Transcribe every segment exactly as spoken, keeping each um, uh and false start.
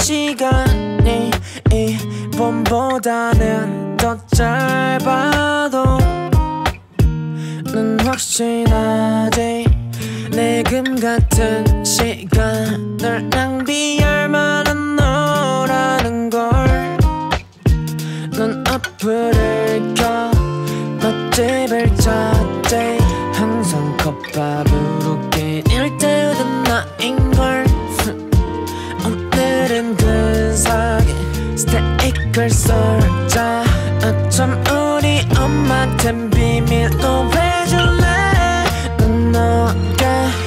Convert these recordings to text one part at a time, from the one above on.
시간이 이번보다는 더 짧아도 난 확신하지 내금 같은 시간을 낭비할 만한 너라는 걸. 넌 어플을 켜 맛집을 찾지 항상 컵밥으로 끼니를 때우던 나인걸. 오늘은 근사하게 스테이크를 썰자. 어쩜 우리 엄마한텐 비밀로 해줄래. 난 너게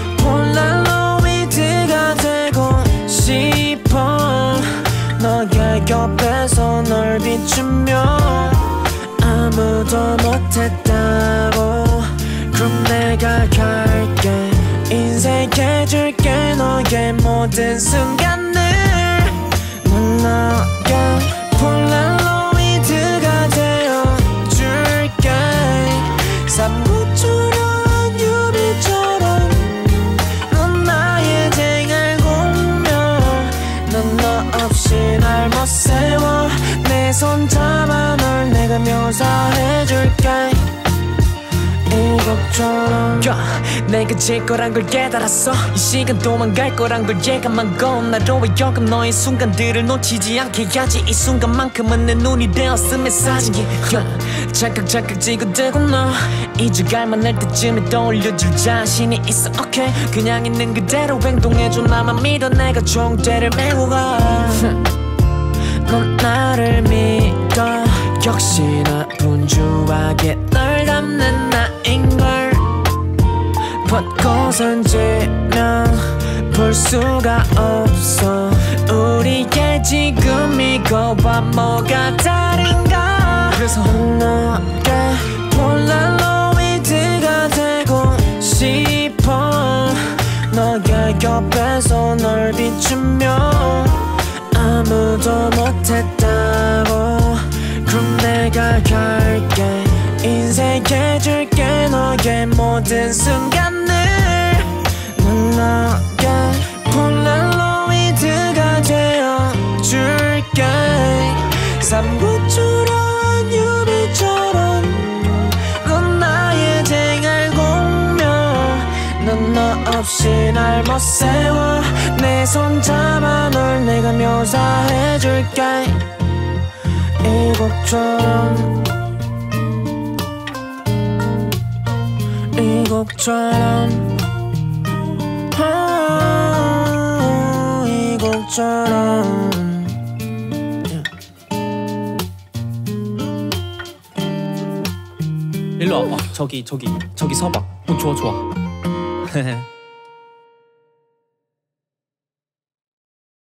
폴라로이드가 되고 싶어. 너의 옆에서 널 비추며 아무도 못했다고. 그럼 내가 갈게. 인색해줄게 너의 모든 순간을. 난 너의 폴라로이드가 되어줄게. 삼국초라한 유비처럼 넌 나의 생활 공명. 넌 너 없이 날 못 세워. 내 손 잡아 널 내가 묘사해줄게. 이것처럼 yeah, 내가 질 거란 걸 깨달았어. 이 시간 도망갈 거란 걸 예감하고 나로 하여금 너의 순간들을 놓치지 않게 하지. 이 순간만큼은 내 눈이 되었음에 사진이 yeah, 찰칵찰칵 찍어대고 너 잊어갈만 할 때쯤에 떠올려줄 자신이 있어. okay 그냥 있는 그대로 행동해줘. 나만 믿어 내가 종대를 메고 가. 넌 나를 믿어. 역시나 분주하게 널 담는 나인걸. 벚꽃은 지면 볼 수가 없어. 우리의 지금 이거와 뭐가 다른가. 그래서 너의 폴라로이드가 되고 싶어. 너의 옆에서 널 비추며 아무도 못했다고. 그럼 내가 갈게. 인색해줄게 너의 모든 순간을. 난 너의 폴라로이드가 되어줄게. 삼국초라한 유비처럼 넌 나의 생활 공명. 넌 너 없이 날 못 세워. 내 손 잡아 널 내가 묘사해줄게. 이곡처럼 이곡처럼 아, 이곡처럼 일로 와봐. 저기 저기 저기 서봐. 어, 좋아 좋아.